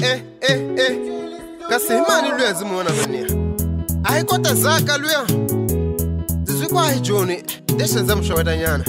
Kasi imani lwezi muona bania. Ayikota zaka lwa. Zizikwa hijoni deshenza mshawada nyana.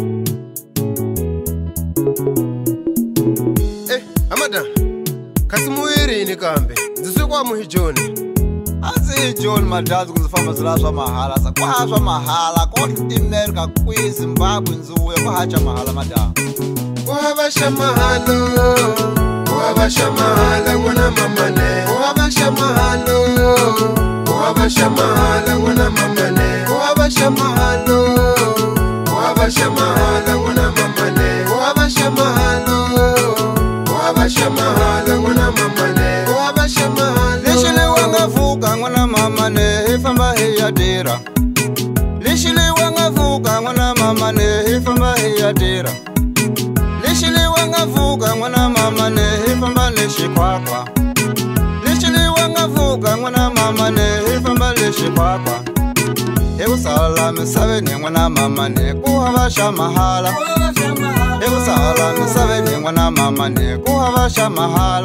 Amada. Kasi muiri ni kambe. Zizikwa muhijoni. Azi John madazi kuzifamba zilaswa mahala sakwaswa mahala konti America kwi Zimbabwe nzuwe kwahacha mahala madam. Wabasha mahalo. Wabasha mahala wana mamane. Wabasha mahalo. Wabasha mahala wana mamane. Wabasha mahalo. Wabasha mahala wana mamane. Wabasha mahalo. Wabasha mahala wana mamane. Wabasha mahalo. Lishile wangavuka ngwana mamane ifamba hiyadira. Lishile wangavuka ngwana mamane ifamba hiyadira. Lishile wangavuka ngwana mamane ifamba leshikwakwa. Lishile wangavuka ngwana mamane ifamba leshikwakwa. Ekusala misabeni ngwana mamane kuhabasha mahala. Ekusala misabeni ngwana mamane kuhabasha mahala.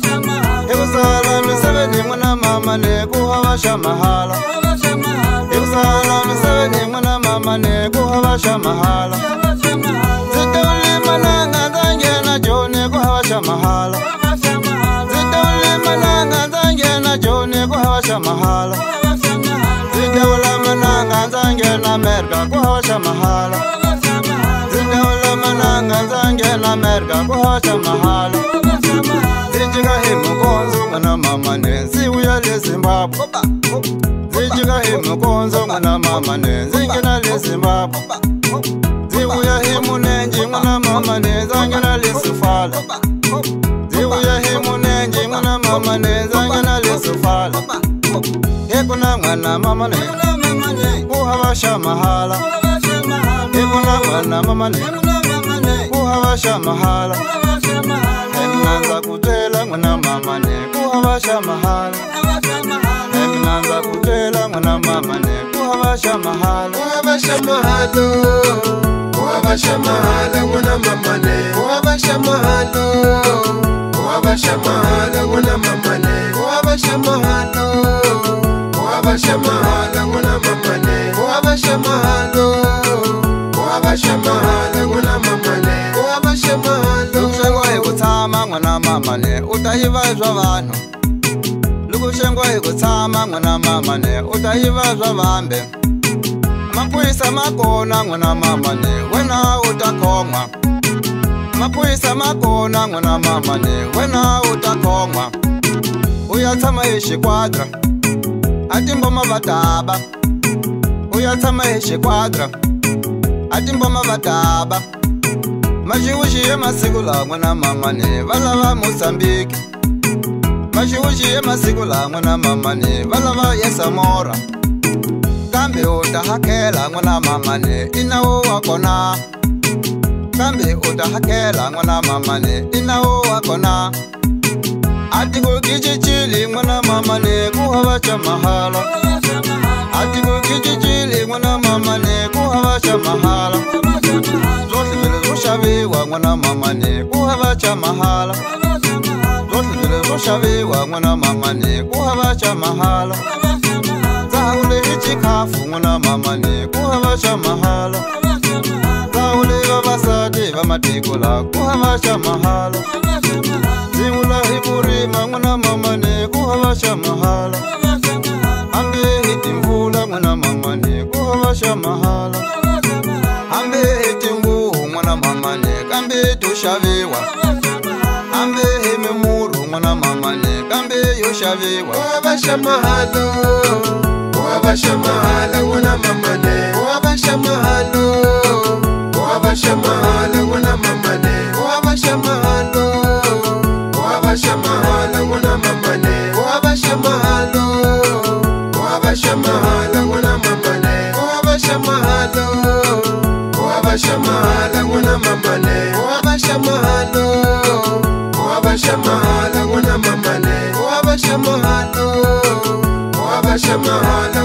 Ekusala misabeni ngwana mamane kuhabasha mahala. Ekusala misabeni ngwana mamane kuhabasha mahala. Zitoli mananga zangena jone kuhabasha mahala. Zitoli mananga zangena jone kuhabasha mahala. Zitoli mananga zangena America kuhabasha mahala. Zitoli mananga zangena America kuhabasha mahala. Zijika himukonzo ngwana mamane ziuya le Zimbabwe. Zijika himukonzo ngwana mamane zingena le Zimbabwe. Ziuya himunenji ngwana mamane zangena le Sofala. Ziuya himunenji ngwana mamane zangena le Sofala. Ekuna ngwana mamane kuhabasha mahala. Ekuna ngwana mamane kuhabasha mahala. Eminanza kutela ngwana mamane kuhabasha mahala. Eminanza kutela ngwana mamane kuhabasha mahala. Kuhabasha mahalo. Kuhabasha mahala ngwana mamane. Kuhabasha mahalo. Kuhabasha mahala ngwana mamane. Kuhabasha mahalo. Kuhabasha mahala ngwana mamane. Kuhabasha mahalo. Kuhabasha mahala ngwana mamane. Kuhabasha mahalo. Lukushengwa ikutsama ngwana mamane utayivazwa vanhu. Lukushengwa ikutsama ngwana mamane utayivazwa vambe. Mapurisa makona ngwana mamane wena utakhongwa. Mapurisa makona ngwana mamane wena utakhongwa. Uyatsama exikwadra atimboma vataba. Uyatsama exikwadra atimboma vataba. Maxiwuxiye masiku la ngwana mamane valava Mozambique. Maxiwuxiye masiku la ngwana mamane valava Yesamora. Kambe utahakela ngwana mamane inawo wakona. Kambe utahakela ngwana mamane inawo wakona. Atiko kichichili ngwana mamane kuhabasha mahala. Atiko kichichili ngwana mamane kuhabasha mahala. Zohlele zoshaviwa ngwana mamane kuhabasha mahala. Zohlele zoshaviwa ngwana mamane kuhabasha mahala. Zahule hichikafu ngwana mamane kuhabasha mahala. Zahule vavasati vamatikula kuhabasha mahala. Zimula hipurima ngwana mamane kuhabasha mahala. Ambe hitimvula ngwana mamane kuhabasha mahala. Ambe hitimbuhu ngwana mamane kambe tushaviwa. Ambe himemuru ngwana mamane kambe yoshaviwa. Kuhabasha mahalo. Kuhabasha mahala ngwana mamane. Kuhabasha mahalo. Kuhabasha mahala ngwana mamane. Kuhabasha mahalo. Kuhabasha mahala ngwana mamane. Kuhabasha mahalo. Kuhabasha mahala ngwana mamane. Kuhabasha mahalo. Kuhabasha mahala ngwana mamane. Kuhabasha mahalo. Kuhabasha mahala ngwana mamane. Kuhabasha mahalo. Kuhabasha mahala